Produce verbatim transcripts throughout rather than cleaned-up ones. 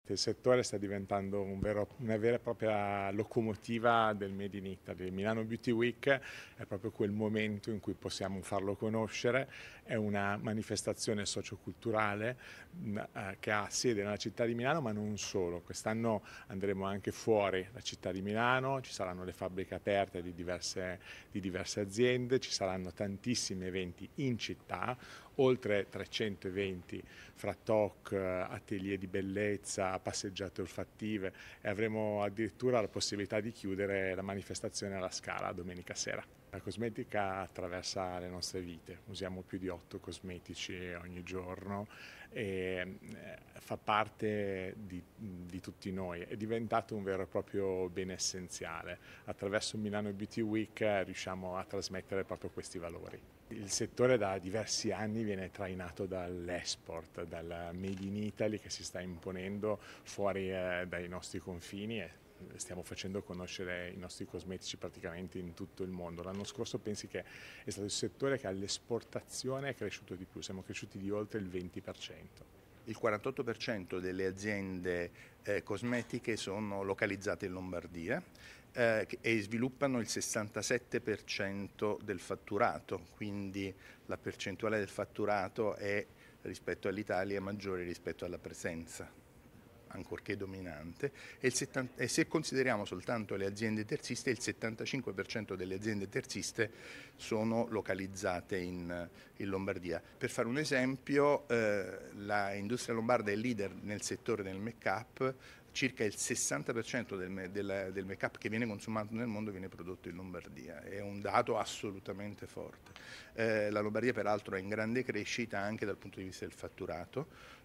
Il settore sta diventando un vero, una vera e propria locomotiva del Made in Italy. Milano Beauty Week è proprio quel momento in cui possiamo farlo conoscere, è una manifestazione socioculturale eh, che ha sede nella città di Milano, ma non solo. Quest'anno andremo anche fuori la città di Milano, ci saranno le fabbriche aperte di diverse, di diverse aziende, ci saranno tantissimi eventi in città, oltre trecento eventi fra talk, atelier di bellezza, passeggiate olfattive, e avremo addirittura la possibilità di chiudere la manifestazione alla Scala domenica sera. La cosmetica attraversa le nostre vite, usiamo più di otto cosmetici ogni giorno e fa parte di, di tutti noi, è diventato un vero e proprio bene essenziale. Attraverso Milano Beauty Week riusciamo a trasmettere proprio questi valori. Il settore da diversi anni viene trainato dall'export, dal Made in Italy che si sta imponendo fuori eh, dai nostri confini e stiamo facendo conoscere i nostri cosmetici praticamente in tutto il mondo. L'anno scorso pensi che è stato il settore che all'esportazione è cresciuto di più, siamo cresciuti di oltre il venti per cento. Il quarantotto per cento delle aziende eh, cosmetiche sono localizzate in Lombardia eh, e sviluppano il sessantasette per cento del fatturato, quindi la percentuale del fatturato è rispetto all'Italia maggiore rispetto alla presenza, ancorché dominante, e, il settanta, e se consideriamo soltanto le aziende terziste, il settantacinque per cento delle aziende terziste sono localizzate in, in Lombardia. Per fare un esempio, eh, l'industria lombarda è leader nel settore del make-up, circa il sessanta per cento del, del, del make-up che viene consumato nel mondo viene prodotto in Lombardia, è un dato assolutamente forte. Eh, la Lombardia peraltro è in grande crescita anche dal punto di vista del fatturato,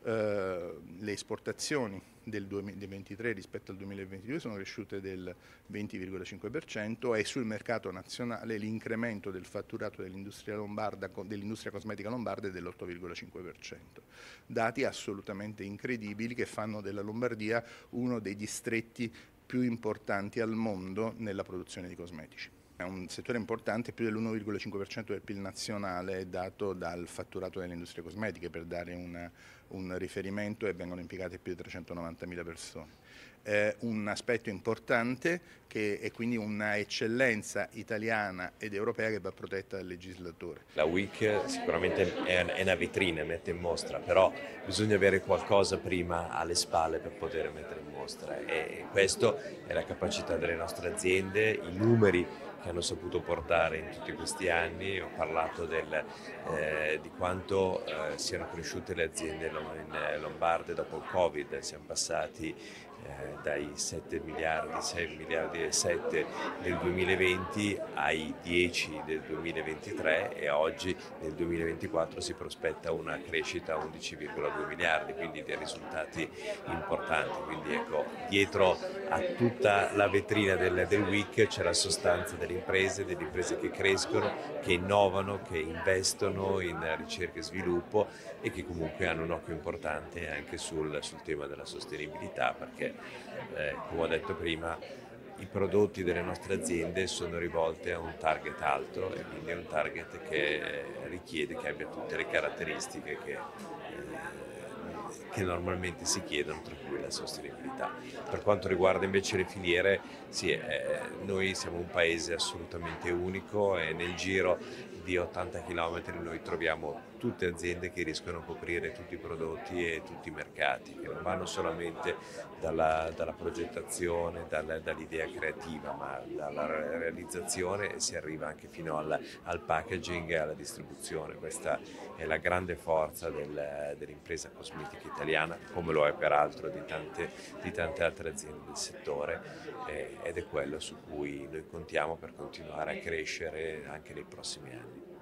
eh, le esportazioni del duemilaventitré rispetto al duemilaventidue sono cresciute del venti virgola cinque per cento e sul mercato nazionale l'incremento del fatturato dell'industria lombarda, dell'industria cosmetica lombarda è dell'otto virgola cinque per cento. Dati assolutamente incredibili che fanno della Lombardia uno dei distretti più importanti al mondo nella produzione di cosmetici. È un settore importante, più dell'uno virgola cinque per cento del P I L nazionale è dato dal fatturato delle industrie cosmetiche, per dare una, un riferimento, e vengono impiegate più di trecentonovantamila persone. Eh, un aspetto importante che è quindi una eccellenza italiana ed europea che va protetta dal legislatore. La Week sicuramente è una vetrina, mette in mostra, però bisogna avere qualcosa prima alle spalle per poter mettere in mostra, e questo è la capacità delle nostre aziende, i numeri che hanno saputo portare in tutti questi anni. Ho parlato del, eh, di quanto eh, siano cresciute le aziende in lombarde dopo il Covid, siamo passati eh, dai sette miliardi, sei miliardi e sette del duemilaventi ai dieci del duemilaventitré, e oggi nel duemilaventiquattro si prospetta una crescita a undici virgola due miliardi, quindi dei risultati importanti. Quindi ecco, dietro a tutta la vetrina del, del Week c'è la sostanza delle imprese, delle imprese che crescono, che innovano, che investono in ricerca e sviluppo e che comunque hanno un occhio importante anche sul, sul tema della sostenibilità, perché eh, come ho detto prima, i prodotti delle nostre aziende sono rivolti a un target alto, e quindi è un target che richiede che abbia tutte le caratteristiche che, eh, che normalmente si chiedono, tra cui la sostenibilità. Per quanto riguarda invece le filiere, sì, eh, noi siamo un paese assolutamente unico, e nel giro di ottanta chilometri noi troviamo tutte aziende che riescono a coprire tutti i prodotti e tutti i mercati, che non vanno solamente dalla, dalla progettazione, dalla, dall'idea creativa, ma dalla realizzazione, e si arriva anche fino al, al packaging e alla distribuzione. Questa è la grande forza del, dell'impresa cosmetica italiana, come lo è peraltro di tante, di tante altre aziende del settore, eh, ed è quello su cui noi contiamo per continuare a crescere anche nei prossimi anni.